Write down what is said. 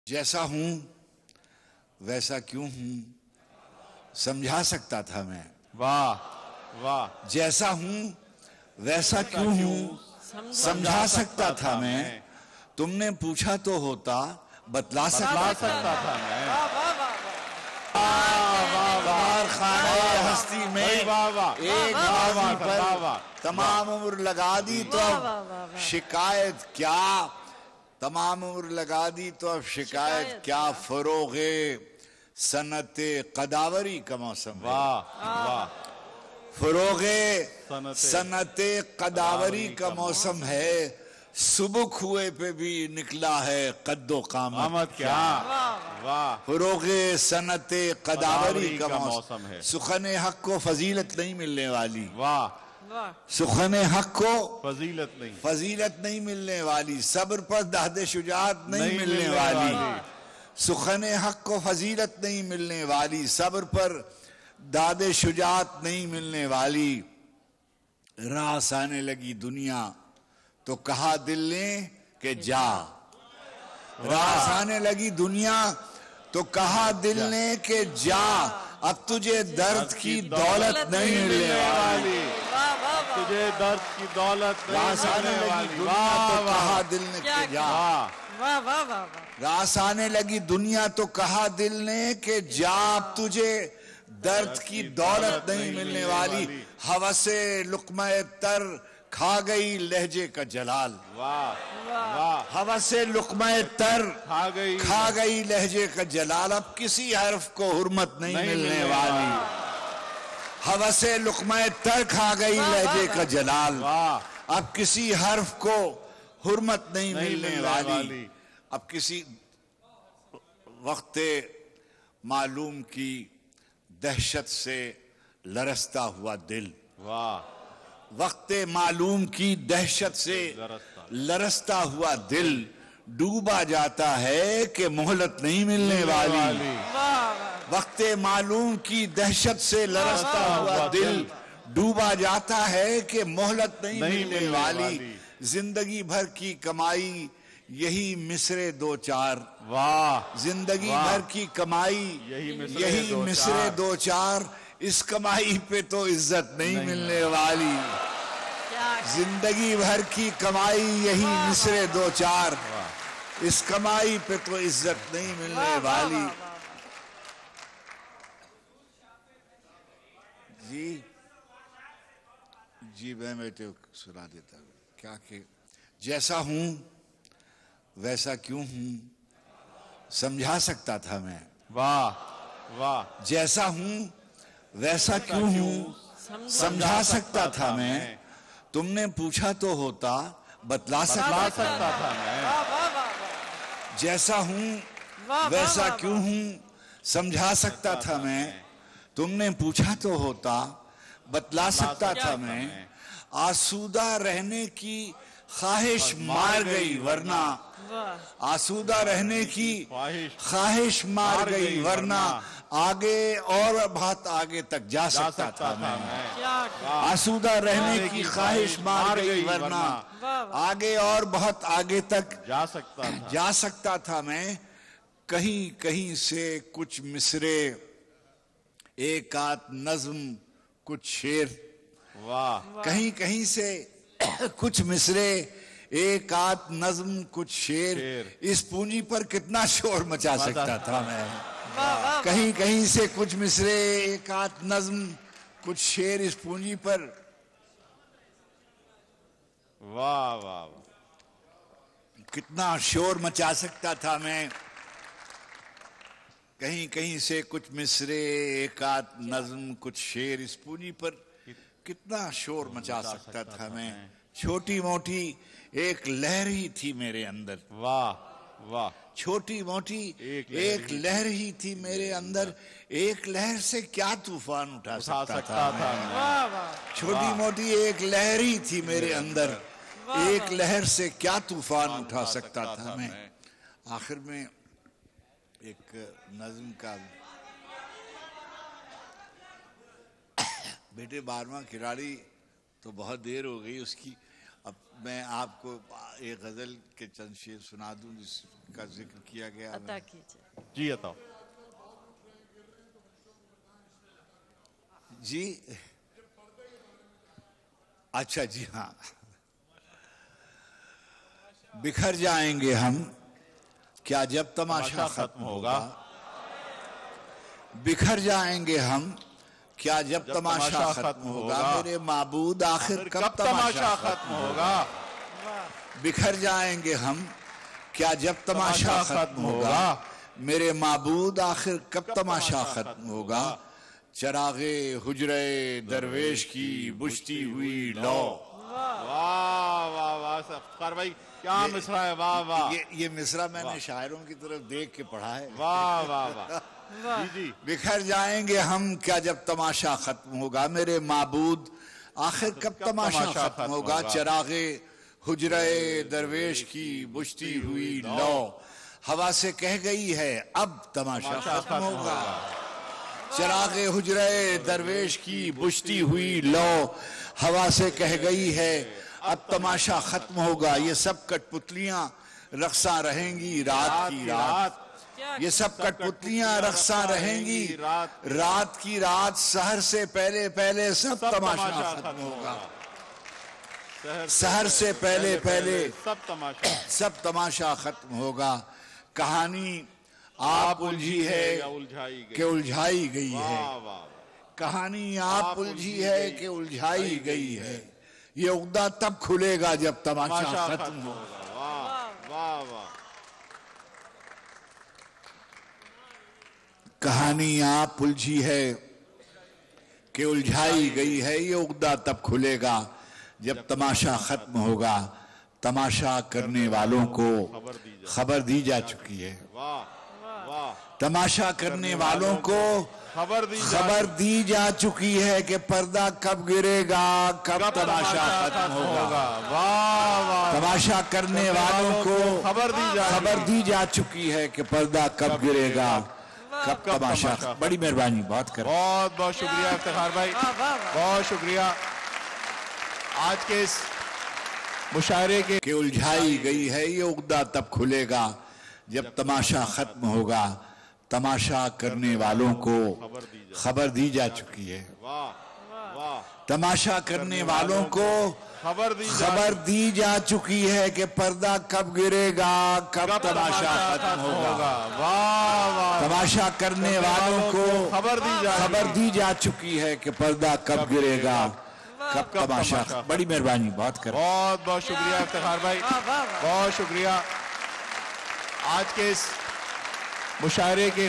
जैसा हूं वैसा क्यों हूं समझा सकता था मैं। वाह वाह। जैसा हूं वैसा क्यों हूं समझा सकता था मैं। तुमने पूछा तो होता बतला सकता था मैं। बार खाने हस्ती में एक बाजी पर तमाम उम्र लगा दी तो अब शिकायत क्या। तमाम उम्र लगा दी तो अब शिकायत क्या। फरोगे सनते कदावरी का मौसम है। वाह वाह। फरोगे सनते कदावरी का मौसम है। सुबह कुएं पे भी निकला है कद्दो कामत क्या। वाह। फरोगे सनते कदावरी का मौसम है। सुखने हक को फजीलत नहीं मिलने वाली। वाह। सुखने हक को फजीलत नहीं मिलने वाली। सब्र पर दादे शुजात नहीं मिलने वाली। सुखने हक को फजीलत नहीं मिलने वाली। सब्र पर दादे शुजात नहीं मिलने वाली। रास आने लगी दुनिया तो कहा दिल ने कि जा। रास आने लगी दुनिया तो कहा दिल ने कि जा। अब तुझे दर्द की दौलत नहीं मिलने वाली। तुझे दर्द की दौलत रास आने लगी दुनिया तो कहा दिल ने कि जा। रास आने लगी दुनिया तो कहा दिल ने कि जा। अब तुझे दर्द की दौलत नहीं मिलने वाली। हवसे लुक़्मा-ए तर खा गई लहजे का जलाल। वाह। हवसे लुक़्मा-ए तर खा गई लहजे का जलाल। अब किसी हर्फ को हुर्मत नहीं मिलने वाली। हवसे लुक़्मा-ए तर खा गई लहजे का जलाल। अब किसी हर्फ को हुर्मत नहीं मिलने वाली। अब किसी वक्ते मालूम की दहशत से लरसता हुआ दिल। वाह। वक्ते मालूम की दहशत से लरसता हुआ दिल डूबा जाता है कि मोहलत नहीं मिलने वाली। वक्ते मालूम की दहशत से लरसता हुआ दिल डूबा जाता है कि मोहलत नहीं मिलने वाली। जिंदगी भर की कमाई यही मिसरे दो चार। वाह। जिंदगी भर की कमाई यही मिसरे दो चार। इस कमाई पे तो इज्जत नहीं मिलने वाली। जिंदगी भर की कमाई यही मिसरे दो चार। इस कमाई पे तो इज्जत नहीं मिलने वाली। जी जी मैं बेटे सुना देता हूँ क्या कि जैसा हूं वैसा क्यों हूं समझा सकता था मैं। वाह वाह। जैसा हूं वैसा क्यों हूं समझा सकता था मैं। तुमने पूछा तो होता बतला सकता था मैं। जैसा हूं वैसा क्यों हूं समझा सकता था मैं। तुमने पूछा तो होता बतला सकता था मैं। आसूदा रहने की ख्वाहिश मार गई वरना। आसूदा रहने की ख्वाहिश मार गई वरना आगे और बहुत आगे तक जा सकता था मैं। आसूदा रहने की ख्वाहिश मार गई वरना आगे और बहुत आगे तक जा सकता था मैं। कहीं कहीं से कुछ मिसरे एक आध नज्म कुछ शेर। वाह। कहीं कहीं से कुछ मिसरे एक आध नज्म कुछ शेर। इस पूंजी पर कितना शोर मचा सकता था मैं। कहीं कहीं से कुछ मिसरे एक आध नज्म कुछ शेर। इस पूंजी पर वाह वाह कितना शोर मचा सकता था मैं। कहीं कहीं से कुछ मिसरे एक आध नज्म कुछ शेर। इस पूंजी पर कितना शोर मचा सकता था मैं। छोटी मोटी एक लहर ही थी मेरे अंदर। वाह वाह। छोटी मोटी एक लहर ही थी मेरे अंदर। एक लहर से क्या तूफान उठा सकता था मैं। छोटी मोटी एक लहर ही थी मेरे अंदर। एक लहर से क्या तूफान उठा सकता था मैं। आखिर में एक नज्म का बेटे 12वां खिलाड़ी तो बहुत देर हो गई उसकी। अब मैं आपको एक गजल के चंद शेर सुना दूं जिसका जिक्र किया गया। अता कीजिए जी अता जी। अच्छा जी हाँ। बिखर जाएंगे हम क्या जब तमाशा खत्म होगा। बिखर जाएंगे हम क्या जब तमाशा खत्म होगा। मेरे माबूद आखिर कब तमाशा खत्म होगा। बिखर जाएंगे हम क्या जब तमाशा खत्म होगा। मेरे माबूद आखिर कब तमाशा खत्म होगा। चरागे हुजरे दरवेश की बुझती हुई लौ। वाह वाह वाह इफ्तिखार भाई क्या मिसरा है। वाह वाह ये मिसरा मैंने शायरों की तरफ देख के पढ़ा है। वाह वाह वाह जी जी। बिखर जाएंगे हम क्या जब तमाशा खत्म होगा। मेरे माबूद आखिर कब तमाशा खत्म होगा। चरागे हुजरे दरवेश की बुझती हुई लौ। हवा से कह गई है अब तमाशा खत्म होगा। चरागे हुजरे दरवेश की बुझती हुई लौ। हवा से कह गई है अब तमाशा खत्म होगा। ये सब कठपुतलियां रक्सा रहेंगी रात की रात। ये सब कठपुतलियां रक्सा रहेंगी रात की रात। सहर से पहले पहले सब तमाशा खत्म होगा। सहर से पहले पहले सब तमाशा खत्म होगा। कहानी आप उलझी है कि उलझाई गई है। कहानी आप उलझी है कि उलझाई गई है। ये उगदा तब खुलेगा जब तमाशा खत्म होगा। वाह वाह वाह। कहानी आप उलझी है कि उलझाई गई है। ये उगदा तब खुलेगा जब तमाशा खत्म होगा। तमाशा करने वालों को खबर दी जा चुकी है। तमाशा करने वालों को खबर दी जा चुकी है कि पर्दा कब गिरेगा कब तमाशा खत्म होगा। तमाशा करने वालों को खबर दी जा चुकी है कि पर्दा कब गिरेगा कब तमाशा। बड़ी मेहरबानी बहुत कर। बहुत बहुत शुक्रिया इफ्तिखार भाई बहुत शुक्रिया। आज के इस मुशायरे के उलझाई गई है। ये उगदा तब खुलेगा जब तमाशा खत्म होगा। तमाशा करने वालों को खबर दी जा चुकी है। तमाशा करने वालों को खबर दी जा चुकी है कि पर्दा कब गिरेगा कब तमाशा खत्म होगा। तमाशा करने वालों को खबर दी जा चुकी है कि पर्दा कब गिरेगा कब तमाशा। बड़ी मेहरबानी बहुत कर। बहुत बहुत शुक्रिया इफ्तिखार भाई बहुत शुक्रिया। आज के इस मुशायरे के